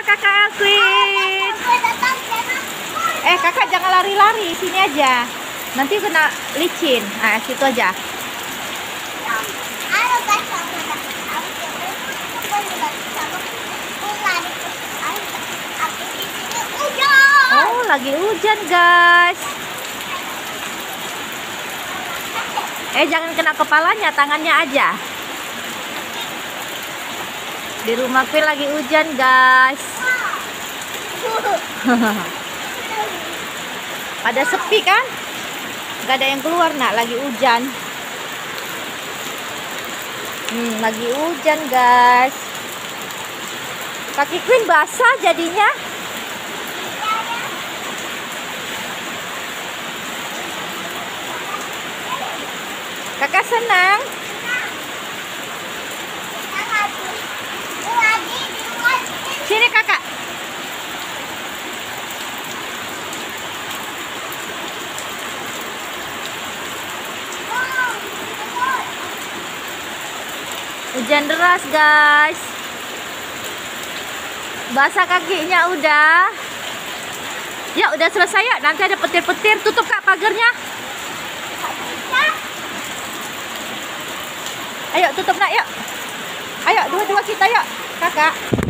kakak Alvin. Kakak jangan lari-lari, sini aja. Nanti kena licin. Nah, situ aja. Oh, lagi hujan, guys. Jangan kena kepalanya, tangannya aja. Di rumah Queen lagi hujan, guys. Pada sepi kan? Gak ada yang keluar, nak. Lagi hujan. Lagi hujan, guys. Kaki Queen basah jadinya. Kakak senang. Sini kakak. Hujan deras, guys. Basah kakinya udah. Ya, udah selesai ya. Nanti ada petir-petir. Tutup kak pagarnya. Ayo tutup nak, yuk. Ayo dua-dua kita yuk, kakak.